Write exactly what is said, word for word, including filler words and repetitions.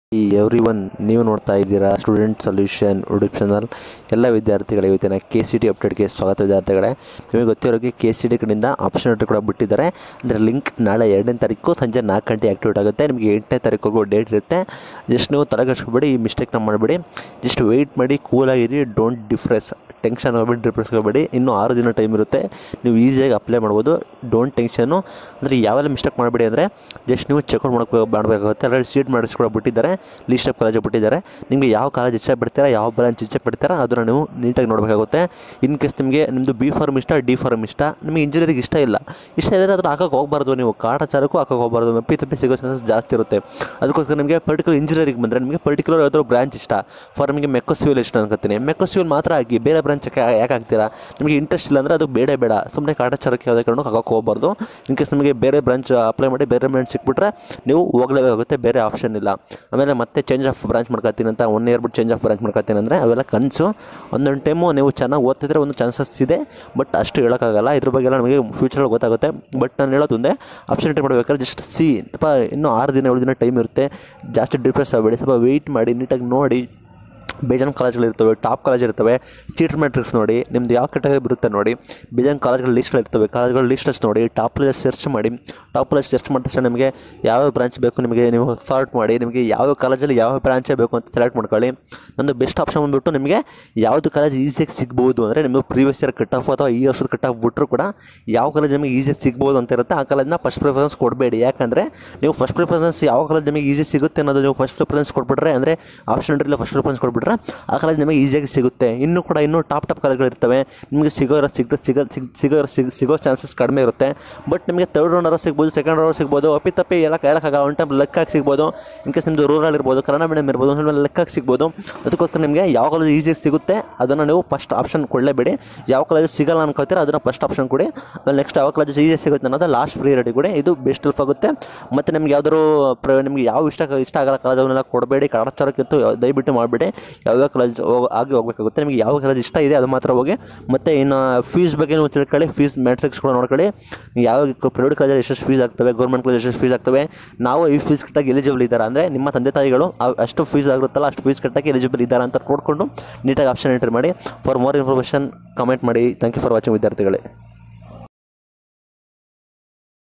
ಈ every one ನೀವು ನೋಡ್ತಾ ಇದ್ದೀರಾ ಸ್ಟೂಡೆಂಟ್ ಸೊಲ್ಯೂಷನ್ ಯೂಟ್ಯೂಬ್ ಚಾನಲ್. ಎಲ್ಲ ವಿದ್ಯಾರ್ಥಿಗಳ ಇವತ್ತಿನ ಕೆ ಸಿ ಟಿ ಅಪ್ಡೇಟ್ಗೆ ಸ್ವಾಗತ ವಿದ್ಯಾರ್ಥಿಗಳೇ. ನಿಮಗೆ ಗೊತ್ತಿರೋರಿಗೆ ಕೆ ಸಿ ಟಿ ಕಡೆಯಿಂದ ಆಪ್ಷನ್ ಕೂಡ ಬಿಟ್ಟಿದ್ದಾರೆ. ಅಂದರೆ ಲಿಂಕ್ ನಾಳೆ ಎರಡನೇ ತಾರೀಕು ಸಂಜೆ ನಾಲ್ಕು ಗಂಟೆ ಆ್ಯಕ್ಟಿವೇಟ್ ಆಗುತ್ತೆ. ನಿಮಗೆ ಎಂಟನೇ ತಾರೀಕು ಡೇಟ್ ಇರುತ್ತೆ. ಜಸ್ಟ್ ನೀವು ತಲೆಗೆಡ್ಸ್ಕೊಬೇಡಿ, ಈ ಮಿಸ್ಟೇಕ್ನ ಮಾಡಬೇಡಿ. ಜಸ್ಟ್ ವೆಯ್ಟ್ ಮಾಡಿ, ಕೂಲಾಗಿರಿ, ಡೋಂಟ್ ಡಿಫ್ರೆಸ್, ಟೆನ್ಷನ್ ಹೋಗ್ಬಿಟ್ಟು ಡಿಪ್ರೆಸ್ ಹೋಗಬೇಡಿ. ಇನ್ನೂ ಆರು ದಿನ ಟೈಮ್ ಇರುತ್ತೆ, ನೀವು ಈಸಿಯಾಗಿ ಅಪ್ಲೈ ಮಾಡ್ಬೋದು. Don't tension. ಅಂದರೆ ಯಾವೆಲ್ಲ ಮಿಸ್ಟೇಕ್ ಮಾಡಬೇಡಿ ಅಂದರೆ ಜಸ್ಟ್ ನೀವು ಚೆಕ್ಔಟ್ ಮಾಡ್ಕೊ ಮಾಡಬೇಕಾಗುತ್ತೆ. ಅದರಲ್ಲಿ ಸೀಟ್ ಮಾಡಿಸ್ಕೊಡ ಬಿಟ್ಟಿದ್ದಾರೆ, ಲೀಸ್ಟ್ ಆಫ್ ಕಾಲೇಜ್ ಬಿಟ್ಟಿದ್ದಾರೆ. ನಿಮಗೆ ಯಾವ ಕಾಲೇಜ್ ಇಷ್ಟ ಬಿಡ್ತೀರಾ, ಯಾವ ಬ್ರಾಂಚ್ ಇಷ್ಟ ಬಿಡ್ತೀರಾ ಅದನ್ನು ನೀವು ನೀಟಾಗಿ ನೋಡಬೇಕಾಗುತ್ತೆ. ಇನ್ ಕೇಸ್ ನಿಮಗೆ ನಿಮ್ಮದು ಬಿ ಫಾರ್ಮ್ ಇಷ್ಟ, ಡಿ ಫಾರ್ಮ್ ಇಷ್ಟ, ನಿಮಗೆ ಇಂಜಿನಿಯರಿಂಗ್ ಇಷ್ಟ ಇಲ್ಲ ಇಷ್ಟ ಇದ್ದರೆ ಅದನ್ನು ಹಾಕೋಕೆ ಹೋಗಬಾರ್ದು. ನೀವು ಕಾಟಾಚಾರಕ್ಕೂ ಹಾಕೋಕೆ ಹೋಗಬಾರ್ದು, ಮೆಪ್ಪಿ ತಪ್ಪಿ ಸಿಗೋ ಚಾನ್ಸಸ್ ಜಾಸ್ತಿ ಇರುತ್ತೆ. ಅದಕ್ಕೋಸ್ಕರ ನಿಮಗೆ ಪರ್ಟಿಕ್ಯುಲರ್ ಇಂಜಿನಿಯರಿಂಗ್ ಬಂದರೆ ನಿಮಗೆ ಪರ್ಟಿಕ್ಯುಲರ್ ಯಾವ್ದಾದ್ರು ಬ್ರಾಂಚ್ ಇಷ್ಟ. ಫಾರ್ ನಿಮಗೆ ಮೆಕ್ಕೋ ಸಿವಿಲ್ ಇಷ್ಟ ಅನ್ಕೋತೀನಿ, ಮೆಕ್ಕೋ ಸಿವಿಲ್ ಮಾತ್ರ ಆಗಿ ಬೇರೆ ಬ್ರಾಂಚಕ್ಕೆ ಯಾಕೆ ಆಗ್ತೀರಾ? ನಿಮಗೆ ಇಂಟ್ರೆಸ್ಟ್ ಇಲ್ಲ ಅಂದರೆ ಅದು ಬೇಡ ಬೇಡ ಸುಮ್ಮನೆ ಕಾಟಾಚಾರಕ್ಕೆ ಯಾವುದೇ ಕಾರಣಕ್ಕೂ ಹಾಕೋಕೆ ಹೋಗಬಾರ್ದು. ಇನ್ ಕೇಸ್ ನಿಮಗೆ ಬೇರೆ ಬ್ರಾಂಚ್ ಅಪ್ಲೈ ಮಾಡಿ ಬೇರೆ ಬ್ರಾಂಚ್ ಸಿಕ್ಬಿಟ್ರೆ ನೀವು ಹೋಗಲೇಬೇಕಾಗುತ್ತೆ, ಬೇರೆ ಆಪ್ಷನ್ ಇಲ್ಲ. ಆಮೇಲೆ ಮತ್ತೆ ಚೇಂಜ್ ಆಫ್ ಬ್ರಾಂಚ್ ಮಾಡ್ಕೊತೀನಿ ಅಂತ ಒನ್ ಇಯರ್ ಬಿಟ್ಟು ಚೇಂಜ್ ಆಫ್ ಬ್ರಾಂಚ್ ಮಾಡ್ಕೊತೀನಿ ಅಂದರೆ ಅವೆಲ್ಲ ಕನಸು. ಒಂದೊಂದು ಟೈಮು ನೀವು ಚೆನ್ನಾಗಿ ಓದ್ತಿದ್ರೆ ಒಂದು ಚಾನ್ಸಸ್ ಇದೆ, ಬಟ್ ಅಷ್ಟು ಹೇಳೋಕ್ಕಾಗಲ್ಲ. ಇದ್ರ ಬಗ್ಗೆ ಎಲ್ಲ ನಮಗೆ ಫ್ಯೂಚರಲ್ಲಿ ಗೊತ್ತಾಗುತ್ತೆ. ಬಟ್ ನಾನು ಹೇಳೋದು ಒಂದೇ, ಆಪ್ಷನ್ ಎಂಟ್ರಿ ಮಾಡಬೇಕಾದ್ರೆ ಜಸ್ಟ್ ಸಿ ಸ್ವಲ್ಪ ಇನ್ನೂ ಆರು ದಿನ ಏಳು ದಿನ ಟೈಮ್ ಇರುತ್ತೆ. ಜಾಸ್ತಿ ಡಿಪ್ರೆಸ್ ಆಗಬೇಡಿ, ಸ್ವಲ್ಪ ವೆಯ್ಟ್ ಮಾಡಿ, ನೀಟಾಗಿ ನೋಡಿ. ಬೇಜಾನ್ ಕಾಲೇಜ್ಗಳಿರ್ತವೆ, ಟಾಪ್ ಕಾಲೇಜ್ ಇರ್ತವೆ. ಸೀಟ್ ಮ್ಯಾಟ್ರಿಕ್ಸ್ ನೋಡಿ, ನಿಮ್ದು ಯಾವ ಕೆಟಗರಿ ಬರುತ್ತೆ ನೋಡಿ. ಬೇಜಾನ್ ಕಾಲೇಜ್ಗಳ ಲಿಸ್ಟ್ಗಳಿರ್ತವೆ, ಕಾಲೇಜ್ಗಳ ಲಿಸ್ಟಸ್ ನೋಡಿ. ಟಾಪ್ ಕಾಲೇಜ್ ಸರ್ಚ್ ಮಾಡಿ. ಟಾಪ್ ಕಾಲೇಜ್ ಸರ್ಚ್ ಮಾಡಿದ ತಕ್ಷಣ ನಿಮಗೆ ಯಾವ ಬ್ರಾಂಚ್ ಬೇಕು ನಿಮಗೆ ನೀವು ಸಾರ್ಟ್ ಮಾಡಿ, ನಿಮಗೆ ಯಾವ ಕಾಲೇಜಲ್ಲಿ ಯಾವ ಬ್ರಾಂಚೇ ಬೇಕು ಅಂತ ಸೆಲೆಕ್ಟ್ ಮಾಡ್ಕೊಳ್ಳಿ. ನಂದು ಬೆಸ್ಟ್ ಆಪ್ಷನ್ ಬಂದುಬಿಟ್ಟು ನಿಮಗೆ ಯಾವುದು ಕಾಲೇಜ್ ಈಸಿಯಾಗಿ ಸಿಗ್ಬೋದು ಅಂದರೆ ನಿಮಗೆ ಪ್ರೀವಿಯಸ್ ಇಯರ್ ಕಟ್ ಆಫ್ ಅಥವಾ ಈ ವರ್ಷದ ಕಟ್ ಆಫ್ ಬಿಟ್ಟರು ಕೂಡ ಯಾವ ಕಾಲೇಜ್ ನಿಮಗೆ ಈಸಿಯಾಗಿ ಸಿಗ್ಬೋದು ಅಂತ ಇರುತ್ತೆ ಆ ಕಾಲೇಜ್ನ ಫಸ್ಟ್ ಪ್ರಿಫರೆನ್ಸ್ ಕೊಡಬೇಡಿ. ಯಾಕಂದರೆ ನೀವು ಫಸ್ಟ್ ಪ್ರಿಫರೆನ್ಸ್ ಯಾವ ಕಾಲೇಜ್ ನಿಮಗೆ ಈಸಿ ಸಿಗುತ್ತೆ ಅನ್ನೋದು ನೀವು ಫಸ್ಟ್ ಪ್ರಿಫರೆನ್ಸ್ ಕೊಟ್ಬಿಟ್ರೆ, ಅಂದರೆ ಆಪ್ಷನ್ ಎಂಟ್ರಿಲ್ಲ ಫಸ್ಟ್ ಪ್ರಿಫರೆನ್ಸ್ ಕೊಟ್ಬಿಟ್ರೆ ಆ ಕಾಲೇಜ್ ನಿಮಗೆ ಈಸಿಯಾಗಿ ಸಿಗುತ್ತೆ. ಇನ್ನೂ ಕೂಡ ಇನ್ನೂ ಟಾಪ್ ಟಾಪ್ ಕಾಲೇಜ್ಗಳಿರ್ತವೆ, ನಿಮಗೆ ಸಿಗೋರ ಸಿಗ ಸಿಗ ಸಿಗೋ ಸಿಗ ಸಿಗೋ ಚಾನ್ಸಸ್ ಕಡಿಮೆ ಇರುತ್ತೆ. ಬಟ್ ನಿಮಗೆ ತರ್ಡ್ ರೌಂಡರು ಸಿಗ್ಬೋದು, ಸೆಕೆಂಡ್ ರೌಂಡ್ ಸಿಗ್ಬೋದು, ಅಪ್ಪಿ ತಪ್ಪಿ ಎಲ್ಲ ಹೇಳೋಕ್ಕಾಗಲ್ಲ. ಒನ್ ಟೈಮ್ ಲೆಕ್ಕಾಗಿ ಸಿಗ್ಬೋದು. ಇನ್ ಕೇಸ್ ನಿಮ್ಮದು ರೂರಲ್ ಇರ್ಬೋದು, ಕನ್ನಡ ಮೀಡಿಯಮ್ ಇರ್ಬೋದು, ಒಂದು ಲೆಕ್ಕಾಗಿ ಸಿಗ್ಬೋದು. ಅದಕ್ಕೋಸ್ಕರ ನಿಮಗೆ ಯಾವ ಕಾಲೇಜ್ ಈಸಿಯಾಗಿ ಸಿಗುತ್ತೆ ಅದನ್ನು ನೀವು ಫಸ್ಟ್ ಆಪ್ಷನ್ ಕೊಡಲೇಬೇಡಿ. ಯಾವ ಕಾಲೇಜ್ ಸಿಗಲ್ಲ ಅನ್ಕೋತೀರ ಅದನ್ನು ಫಸ್ಟ್ ಆಪ್ಷನ್ ಕೊಡಿ. ಆಮೇಲೆ ನೆಕ್ಸ್ಟ್ ಯಾವ ಕಾಲೇಜ್ ಈಸಿಯಾಗಿ ಸಿಗುತ್ತೆ ಅನ್ನೋದು ಲಾಸ್ಟ್ ಪ್ರಿಯಾರಿಟಿ ಕೊಡಿ. ಇದು ಬೆಸ್ಟ್ ಹೆಲ್ಪ್ ಆಗುತ್ತೆ. ಮತ್ತು ನಿಮ್ಗೆ ಯಾವ್ದಾದ್ರು ನಿಮಗೆ ಯಾವ ಇಷ್ಟ ಇಷ್ಟ ಆಗಲ್ಲ ಕಾಲೇಜ್ ಅವನ್ನೆಲ್ಲ ಕೊಡಬೇಡಿ. ಕಾಟಾಚಾರಕ್ಕಿಂತ ದಯವಿಟ್ಟು ಮಾಡಬೇಡಿ. ಯಾವ್ಯಾವ ಕಾಲೇಜ್ ಹೋಗಿ ಆಗಿ ಹೋಗಬೇಕಾಗುತ್ತೆ. ನಿಮಗೆ ಯಾವ ಕಾಲೇಜ್ ಇಷ್ಟ ಇದೆ ಅದು ಮಾತ್ರ ಹೋಗಿ. ಮತ್ತು ಇನ್ನು ಫೀಸ್ ಬಗ್ಗೆ ನೀವು ತಿಳ್ಕೊಳ್ಳಿ, ಫೀಸ್ ಮ್ಯಾಟ್ರಿಕ್ಸ್ ಕೂಡ ನೋಡ್ಕೊಳ್ಳಿ. ಯಾವ ಪ್ರೈವೇಟ್ ಕಾಲೇಜಲ್ಲಿ ಎಷ್ಟೆಷ್ಟು ಫೀಸ್ ಆಗ್ತವೆ, ಗೌರ್ಮೆಂಟ್ ಕಾಲೇಜ್ ಎಷ್ಟೆಷ್ಟು ಫೀಸ್ ಆಗ್ತವೆ, ನಾವು ಈ ಫೀಸ್ ಕಟ್ಟಾಗಿ ಎಲಿಜಿಬಲ್ ಇದ್ದಾರೆ ಅಂದರೆ ನಿಮ್ಮ ತಂದೆ ತಾಯಿಗಳು ಅಷ್ಟು ಫೀಸ್ ಆಗುತ್ತಲ್ಲ ಅಷ್ಟು ಫೀಸ್ ಕಟ್ಟಾಗಿ ಎಲಿಜಿಬಲ್ ಇದ್ದಾರೆ ಅಂತ ನೋಡಿಕೊಂಡು ನೀಟಾಗಿ ಆಪ್ಷನ್ ಎಂಟ್ರಿ ಮಾಡಿ. ಫಾರ್ ಮೋರ್ ಇನ್ಫಾರ್ಮೇಷನ್ ಕಮೆಂಟ್ ಮಾಡಿ. ಥ್ಯಾಂಕ್ ಯು ಫಾರ್ ವಾಚಿಂಗ್ ವಿದ್ಯಾರ್ಥಿಗಳೇ.